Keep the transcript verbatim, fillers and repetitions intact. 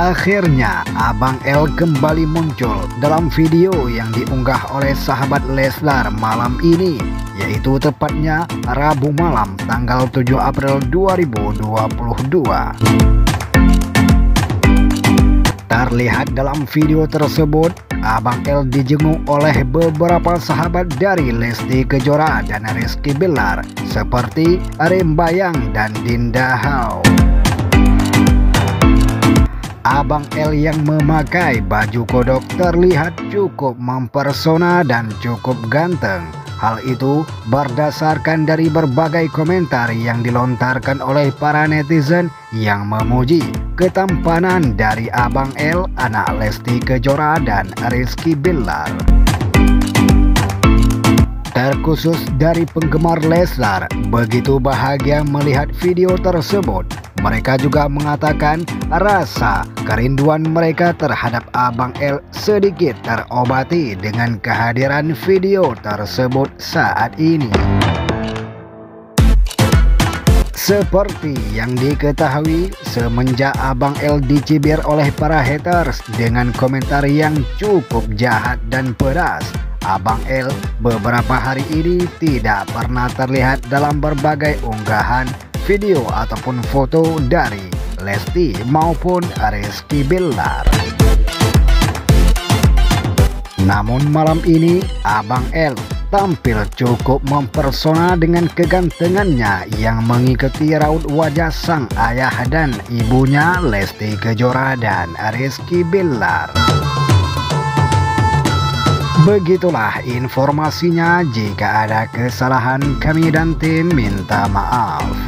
Akhirnya Abang L kembali muncul dalam video yang diunggah oleh sahabat Leslar malam ini, yaitu tepatnya Rabu malam tanggal tujuh April dua ribu dua puluh dua. Terlihat dalam video tersebut, Abang L dijenguk oleh beberapa sahabat dari Lesti Kejora dan Rizky Bilar seperti Rembayang dan Dinda Hao. Abang L yang memakai baju kodok terlihat cukup mempersona dan cukup ganteng. Hal itu berdasarkan dari berbagai komentar yang dilontarkan oleh para netizen yang memuji ketampanan dari Abang L, anak Lesti Kejora dan Rizky Bilar. Terkhusus dari penggemar Leslar begitu bahagia melihat video tersebut. Mereka juga mengatakan rasa kerinduan mereka terhadap Abang L sedikit terobati dengan kehadiran video tersebut saat ini. Seperti yang diketahui, semenjak Abang L dicibir oleh para haters dengan komentar yang cukup jahat dan pedas, Abang L beberapa hari ini tidak pernah terlihat dalam berbagai unggahan video ataupun foto dari Lesti maupun Rizky Bilar. Namun malam ini Abang L tampil cukup mempersona dengan kegantengannya yang mengikuti raut wajah sang ayah dan ibunya Lesti Kejora dan Rizky Bilar. Begitulah informasinya, jika ada kesalahan kami dan tim minta maaf.